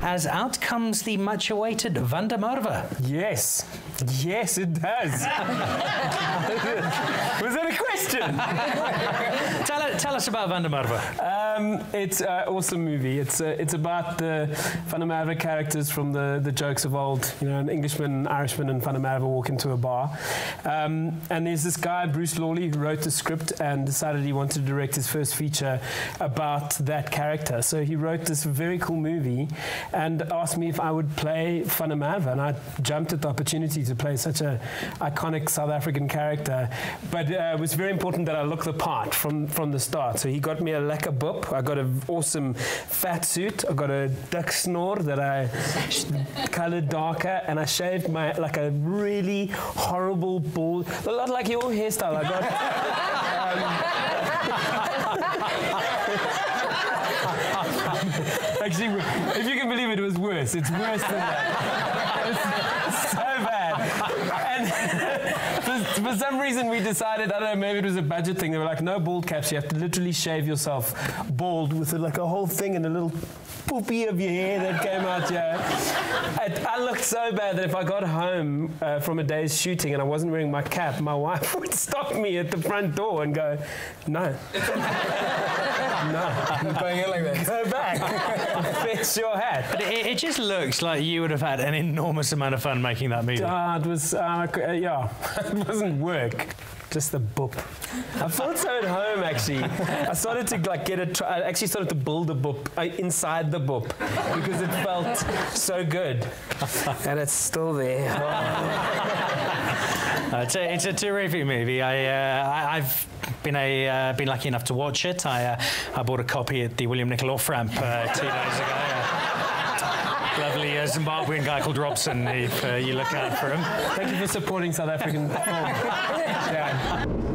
as out comes the much-awaited Van der Merwe. Yes. Yes, it does. Was that a question? Tell us about Van der Merwe. It's an awesome movie. It's about the Van der Merwe characters from the jokes of old. You know, an Englishman, an Irishman, and Van der Merwe walk into a bar. And there's this guy, Bruce Lawley, who wrote the script and decided he wanted to direct his first feature about that character. So he wrote this very cool movie and asked me if I would play Van der Merwe. And I jumped at the opportunity to play such an iconic South African character. But it was very important that I look the part from the start. So he got me a lekker boop. I got an awesome fat suit. I got a duck snore that I colored darker, and I shaved my like a really horrible bald, a lot like your hairstyle. I got. Actually, if you can believe it, it was worse. It's worse than that. It's so bad. And for some reason, we decided, I don't know, maybe it was a budget thing. They were like, no bald caps. You have to literally shave yourself bald with like a whole thing and a little poopy of your hair that came out here. I looked so bad that if I got home from a day's shooting and I wasn't wearing my cap, my wife would stop me at the front door and go, no. No. Going in like that. Go back. Fetch your hat. But it just looks like you would have had an enormous amount of fun making that movie. It was, yeah, it wasn't work. Just the boop. I felt so at home, actually. I started to like I actually started to build a boop inside the boop because it felt so good. And it's still there. It's a terrific movie. I've been lucky enough to watch it. I bought a copy at the William Nicol off-ramp 2 days ago. Lovely Zimbabwean guy called Robson, if you look out for him. Thank you for supporting South African film. Yeah.